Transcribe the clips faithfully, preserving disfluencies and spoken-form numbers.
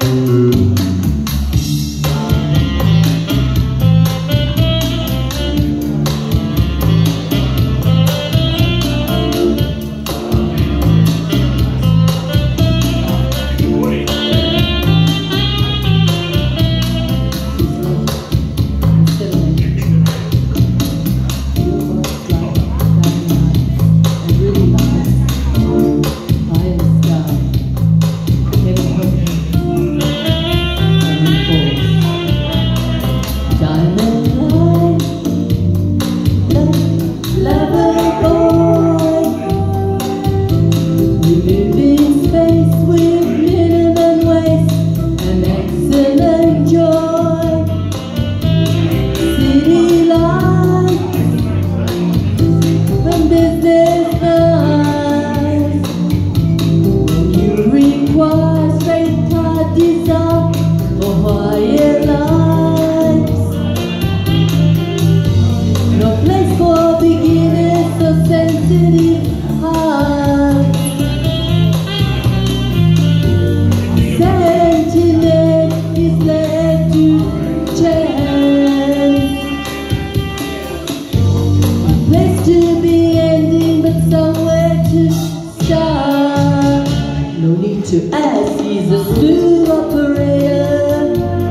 To ask, he's a smooth operator,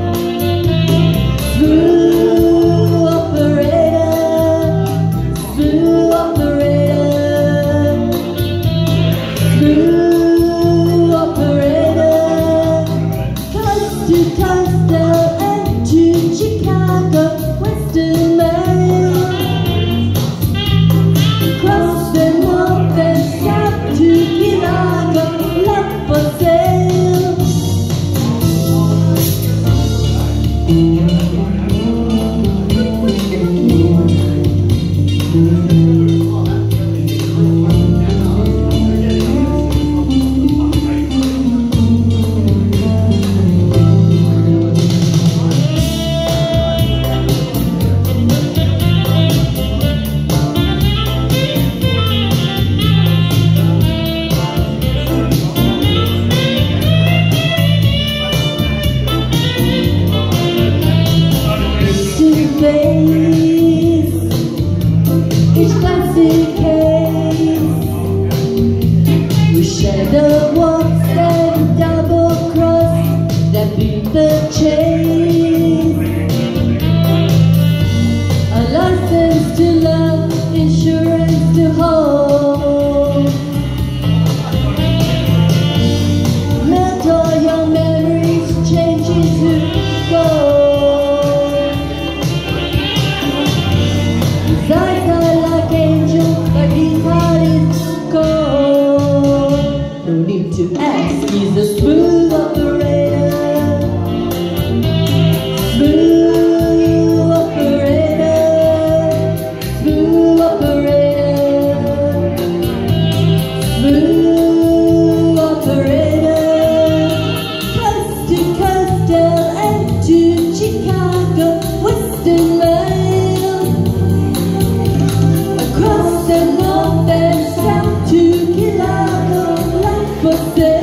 smooth operator, smooth operator, smooth operator. Coast to coast and to Chicago, Western Mail, across the north and south to Chicago. For sale. Each classic case, we shadow walks and double cross that beat the chase. A license to love, insurance to hold. Let all your memories change into gold. To ask, he's a smooth operator, smooth operator, smooth operator, smooth operator. Coast to coast and to Chicago, Western Mail, across the north and south to Chicago. For sale.